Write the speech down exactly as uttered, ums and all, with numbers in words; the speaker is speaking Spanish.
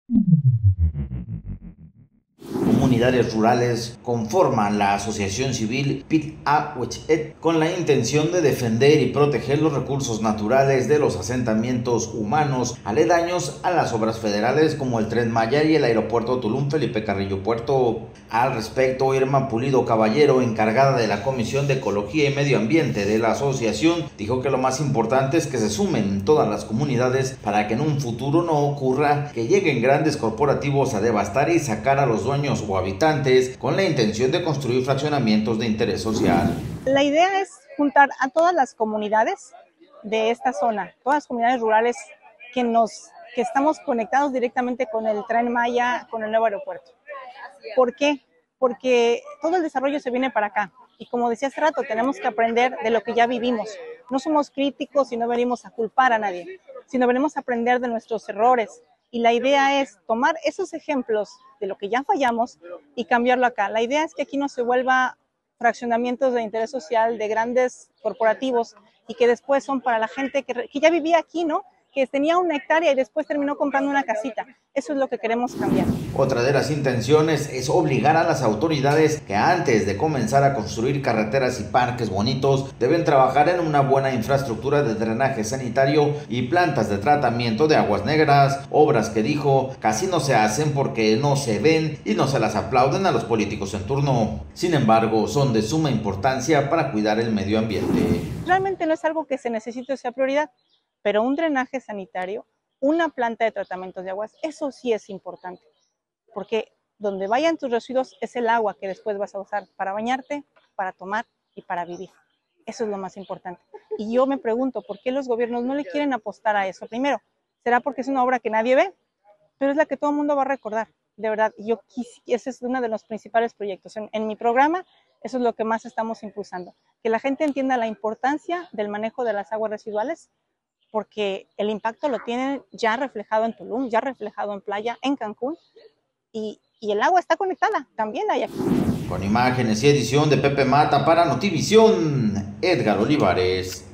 Comunidades rurales conforman la asociación civil Pit-A-Wech-Et con la intención de defender y proteger los recursos naturales de los asentamientos humanos aledaños a las obras federales como el Tren Maya y el aeropuerto Tulum Felipe Carrillo Puerto. Al respecto, Irma Pulido Caballero, encargada de la Comisión de Ecología y Medio Ambiente de la asociación, dijo que lo más importante es que se sumen todas las comunidades para que en un futuro no ocurra que lleguen grandes corporativos a devastar y sacar a los dueños o habitantes con la intención de construir fraccionamientos de interés social. La idea es juntar a todas las comunidades de esta zona, todas las comunidades rurales que nos que estamos conectados directamente con el Tren Maya, con el nuevo aeropuerto. ¿Por qué? Porque todo el desarrollo se viene para acá. Y como decía hace rato, tenemos que aprender de lo que ya vivimos. No somos críticos y no venimos a culpar a nadie, sino venimos a aprender de nuestros errores. Y la idea es tomar esos ejemplos de lo que ya fallamos y cambiarlo acá. La idea es que aquí no se vuelva fraccionamientos de interés social de grandes corporativos y que después son para la gente que, que ya vivía aquí, ¿no? Que tenía una hectárea y después terminó comprando una casita. Eso es lo que queremos cambiar. Otra de las intenciones es obligar a las autoridades que antes de comenzar a construir carreteras y parques bonitos deben trabajar en una buena infraestructura de drenaje sanitario y plantas de tratamiento de aguas negras, obras que dijo casi no se hacen porque no se ven y no se las aplauden a los políticos en turno. Sin embargo, son de suma importancia para cuidar el medio ambiente. Realmente no es algo que se necesite o sea prioridad, pero un drenaje sanitario, una planta de tratamiento de aguas, eso sí es importante, porque donde vayan tus residuos es el agua que después vas a usar para bañarte, para tomar y para vivir. Eso es lo más importante. Y yo me pregunto, ¿por qué los gobiernos no le quieren apostar a eso? Primero, ¿será porque es una obra que nadie ve? Pero es la que todo el mundo va a recordar, de verdad. Yo quis, ese es uno de los principales proyectos. En, en mi programa, eso es lo que más estamos impulsando, que la gente entienda la importancia del manejo de las aguas residuales, porque el impacto lo tienen ya reflejado en Tulum, ya reflejado en Playa, en Cancún, y, y el agua está conectada, también hay aquí. Con imágenes y edición de Pepe Mata para Notivisión, Edgar Olivares.